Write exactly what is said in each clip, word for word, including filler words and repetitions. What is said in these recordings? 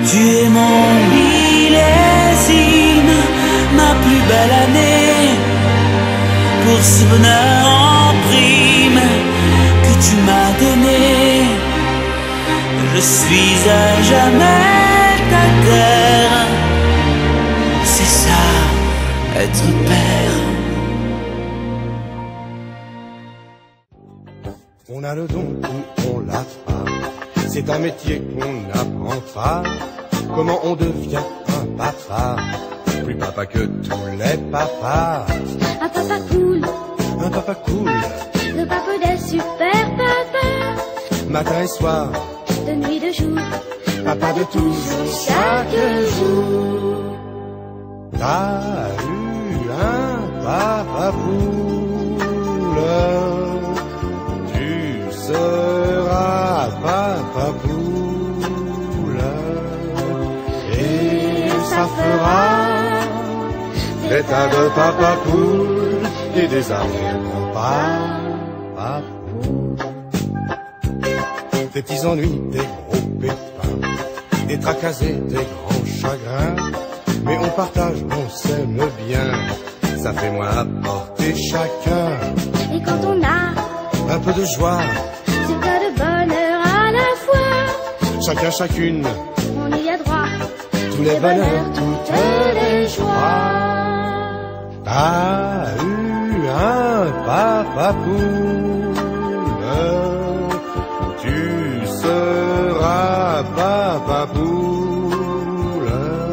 Tu es mon millésime, ma plus belle année, pour ce bonheur en prime que tu m'as donné. Je suis à jamais ta terre, c'est ça, être père. On a le don ou on l'a pas, c'est un métier qu'on n'apprend pas. Comment on devient un papa, plus papa que tous les papas. Un papa cool, un papa cool, le papa des super papas. Matin et soir, de nuit, de jour, papa de toujours, chaque jour. T'as eu un papa poule, tu seras papa poule, et ça fera des tas de papa poule et des arrière-grands-papa poules. Des petits ennuis, des gros pépins, des tracasés, des grands chagrins, mais on partage, on s'aime bien, ça fait moins à porter chacun. Et quand on a un peu de joie, c'est plein de bonheur à la fois. Chacun, chacune, on y a droit, tous les bonheurs, toutes les joies. T'as eu un papa poule, tu seras papa poule,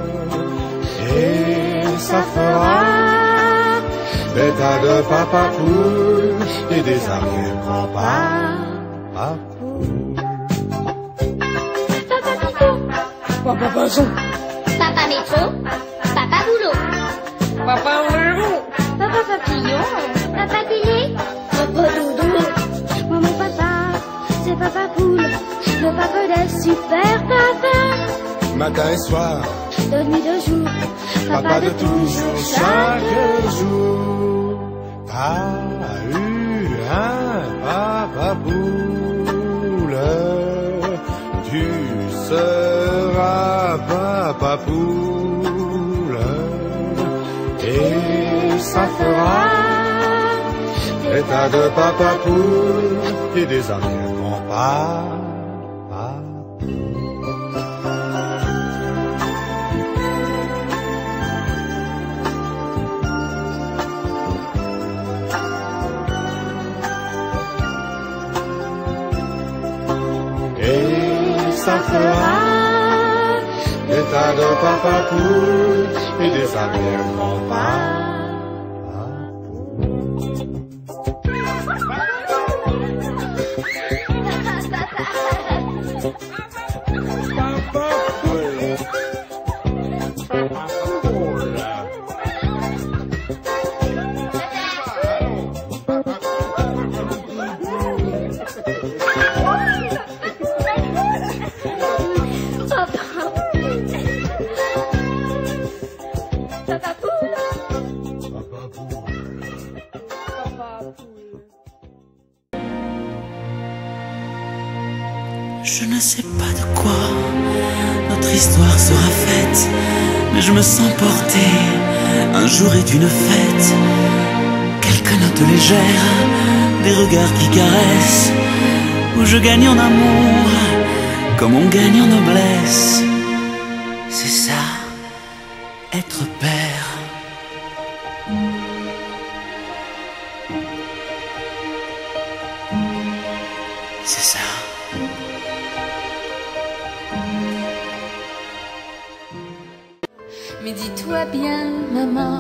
et ça fera des tas de papa poules et des arrière-grands-papa poules. Papa Pipo, Papa Pinson, papa Métro, papa Boulot, Papa Oléro, papa Papillon, papa Télé, papa Doudou. Moi mon papa, c'est papa Poule, le papa des super papas. Matin et soir, de nuit, de jour, papa, papa de toujours, chaque jour. T'as eu un papa poule, tu seras papa poule, et ça fera des tas de papa poule et des arrière-grands-papa. Ça fera des tas de papa poules et des arrière-grands-papa. Je ne sais pas de quoi notre histoire sera faite, mais je me sens porté. Un jour est une fête, quelques notes légères, des regards qui caressent, où je gagne en amour, comme on gagne en noblesse. C'est ça, être père. C'est ça. Mais dis-toi bien, maman,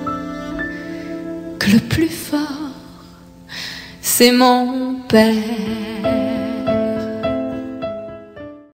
que le plus fort, c'est mon père.